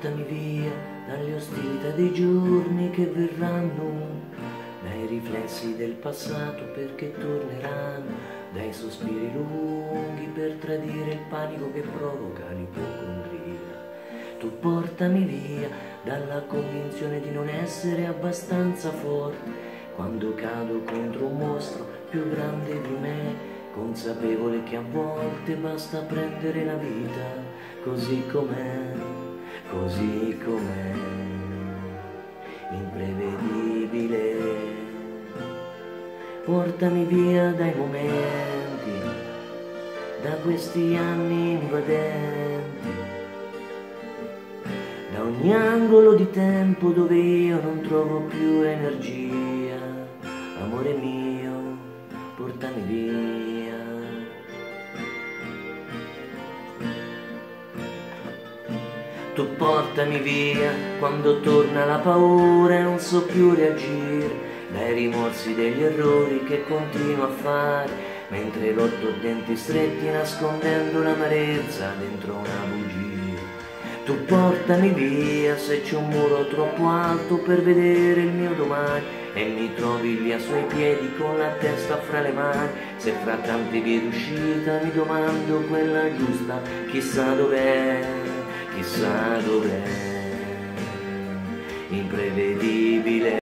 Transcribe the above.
portami via dalle ostilità dei giorni che verranno, dai riflessi del passato perché torneranno, dai sospiri lunghi per tradire il panico che provoca l'ipocondria. Tu portami via dalla convinzione di non essere abbastanza forte quando cado contro un mostro più grande di me, consapevole che a volte basta prendere la vita così com'è, imprevedibile. Portami via dai momenti, da questi anni invadenti, da ogni angolo di tempo dove io non trovo più energia. Amore mio, portami via. Tu portami via quando torna la paura e non so più reagire, dai rimorsi degli errori che continuo a fare, mentre lotto a denti stretti nascondendo l'amarezza dentro una bugia. Tu portami via se c'è un muro troppo alto per vedere il mio domani e mi trovi lì ai suoi piedi con la testa fra le mani. Se fra tante vie d'uscita mi domando quella giusta, chissà dov'è, imprevedibile.